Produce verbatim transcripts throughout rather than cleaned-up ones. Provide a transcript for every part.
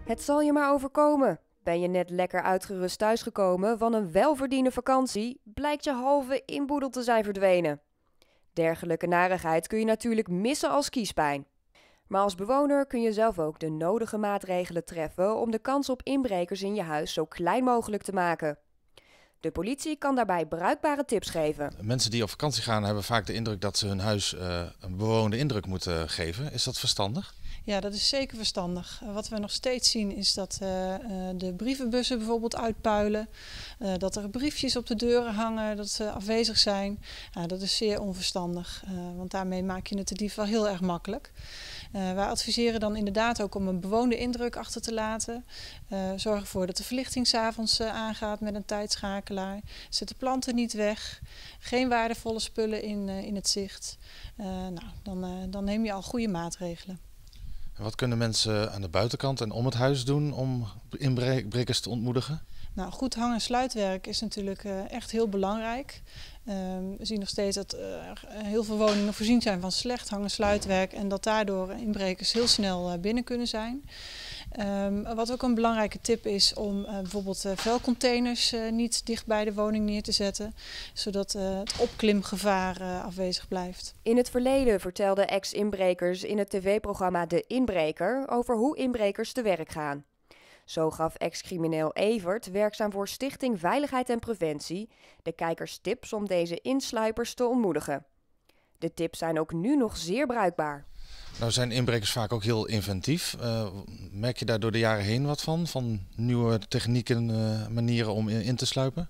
Het zal je maar overkomen. Ben je net lekker uitgerust thuisgekomen van een welverdiende vakantie, blijkt je halve inboedel te zijn verdwenen. Dergelijke narigheid kun je natuurlijk missen als kiespijn. Maar als bewoner kun je zelf ook de nodige maatregelen treffen om de kans op inbrekers in je huis zo klein mogelijk te maken. De politie kan daarbij bruikbare tips geven. Mensen die op vakantie gaan hebben vaak de indruk dat ze hun huis uh, een bewoonde indruk moeten geven. Is dat verstandig? Ja, dat is zeker verstandig. Wat we nog steeds zien is dat uh, de brievenbussen bijvoorbeeld uitpuilen. Uh, dat er briefjes op de deuren hangen, dat ze afwezig zijn. Uh, dat is zeer onverstandig, uh, want daarmee maak je het de dief wel heel erg makkelijk. Uh, wij adviseren dan inderdaad ook om een bewoonde indruk achter te laten. Uh, zorg ervoor dat de verlichting 's avonds uh, aangaat met een tijdschakelaar. Zet de planten niet weg. Geen waardevolle spullen in, uh, in het zicht. Uh, nou, dan, uh, dan neem je al goede maatregelen. Wat kunnen mensen aan de buitenkant en om het huis doen om inbrekers te ontmoedigen? Nou, goed hang- en sluitwerk is natuurlijk uh, echt heel belangrijk. Uh, we zien nog steeds dat uh, heel veel woningen voorzien zijn van slecht hang- en sluitwerk en dat daardoor inbrekers heel snel uh, binnen kunnen zijn. Um, wat ook een belangrijke tip is om uh, bijvoorbeeld uh, vuilcontainers uh, niet dicht bij de woning neer te zetten, zodat uh, het opklimgevaar uh, afwezig blijft. In het verleden vertelden ex-inbrekers in het tv-programma De Inbreker over hoe inbrekers te werk gaan. Zo gaf ex-crimineel Evert, werkzaam voor Stichting Veiligheid en Preventie, de kijkers tips om deze insluipers te ontmoedigen. De tips zijn ook nu nog zeer bruikbaar. Nou zijn inbrekers vaak ook heel inventief. Uh, merk je daar door de jaren heen wat van? Van nieuwe technieken, uh, manieren om in te sluipen?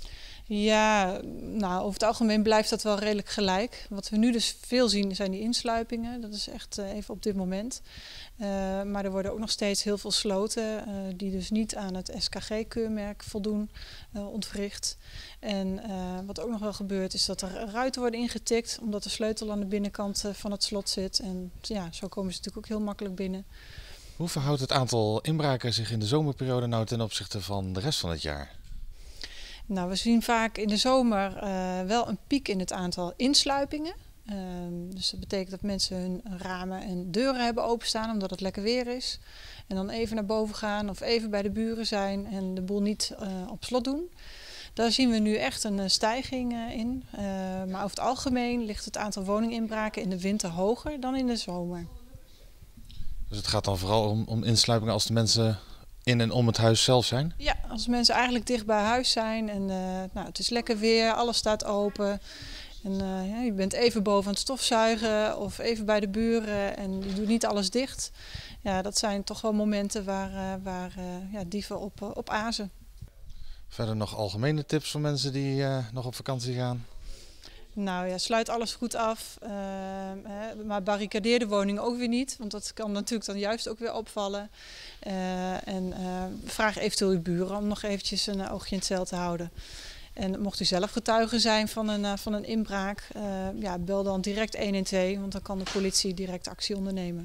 Ja, nou, over het algemeen blijft dat wel redelijk gelijk. Wat we nu dus veel zien zijn die insluipingen. Dat is echt uh, even op dit moment. Uh, maar er worden ook nog steeds heel veel sloten uh, die dus niet aan het S K G-keurmerk voldoen uh, ontwricht. En uh, wat ook nog wel gebeurt is dat er ruiten worden ingetikt omdat de sleutel aan de binnenkant uh, van het slot zit. En ja, zo komen ze natuurlijk ook heel makkelijk binnen. Hoe verhoudt het aantal inbraken zich in de zomerperiode nou ten opzichte van de rest van het jaar? Nou, we zien vaak in de zomer uh, wel een piek in het aantal insluipingen. Uh, dus dat betekent dat mensen hun ramen en deuren hebben openstaan omdat het lekker weer is. En dan even naar boven gaan of even bij de buren zijn en de boel niet uh, op slot doen. Daar zien we nu echt een uh, stijging uh, in. Uh, maar over het algemeen ligt het aantal woninginbraken in de winter hoger dan in de zomer. Dus het gaat dan vooral om, om insluipingen als de mensen in en om het huis zelf zijn? Ja, als mensen eigenlijk dicht bij huis zijn en uh, nou, het is lekker weer, alles staat open. En uh, ja, je bent even boven aan het stofzuigen of even bij de buren en je doet niet alles dicht. Ja, dat zijn toch wel momenten waar, uh, waar uh, ja, dieven op, uh, op azen. Verder nog algemene tips voor mensen die uh, nog op vakantie gaan? Nou ja, sluit alles goed af, uh, hè, maar barricadeer de woning ook weer niet, want dat kan natuurlijk dan juist ook weer opvallen. Uh, en uh, vraag eventueel uw buren om nog eventjes een oogje in het zeil te houden. En mocht u zelf getuige zijn van een, uh, van een inbraak, uh, ja, bel dan direct honderdtwaalf, want dan kan de politie direct actie ondernemen.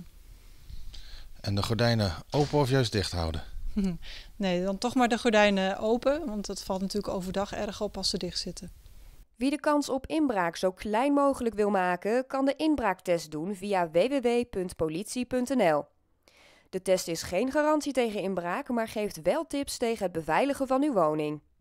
En de gordijnen open of juist dicht houden? Nee, dan toch maar de gordijnen open, want het valt natuurlijk overdag erg op als ze dicht zitten. Wie de kans op inbraak zo klein mogelijk wil maken, kan de inbraaktest doen via w w w punt politie punt n l. De test is geen garantie tegen inbraak, maar geeft wel tips tegen het beveiligen van uw woning.